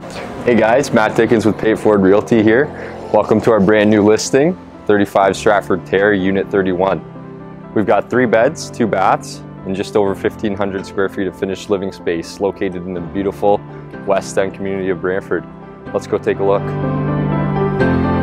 Hey guys, Matt Dickens with Pay It Forward Realty here. Welcome to our brand new listing, 35 Stratford Terre, Unit 31. We've got 3 beds, 2 baths, and just over 1,500 square feet of finished living space located in the beautiful West End community of Brantford. Let's go take a look.